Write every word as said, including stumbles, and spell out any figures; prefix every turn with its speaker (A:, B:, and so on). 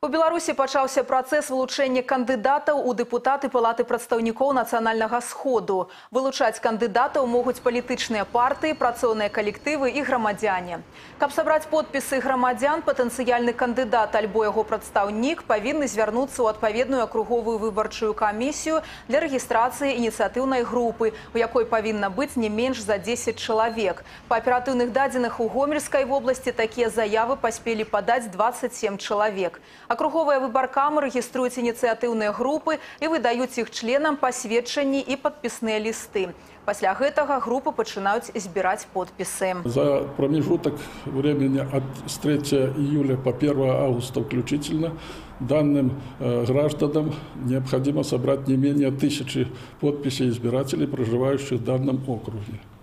A: У Беларусі пачаўся працэс вылучэння кандыдатаў у дэпутаты Палаты прадстаўнікоў нацыянальнага сходу. Вылучаць кандыдатаў могуць палітычныя партыі, працоўныя калектывы і грамадзяне. Каб сабраць подпісы грамадзян, патэнцыяльны кандыдат альбо яго прадстаўнік павінны звярнуцца ў адпаведную акруговую выбарчую камісію для рэгістрацыі ініцыятыўнай групы, у якой павінна быць не менш за дзесяць чалавек. Па аператыўных дадзеных у Гомельскай вобласці такія заявы паспелі падаць дваццаць сем чалавек. Акруговыя выбаркамы рэгіструюць ініцыятыўныя групы і выдаюць іх членам пасведчанні і падпісныя лісты. Пасля гэтага групы пачынаюць збіраць подпісы.
B: За промежуток времени от с третьего июля по первое августа включительно данным э, гражданам необходимо собрать не менее тысячи подписей избирателей, проживающих в данном округе.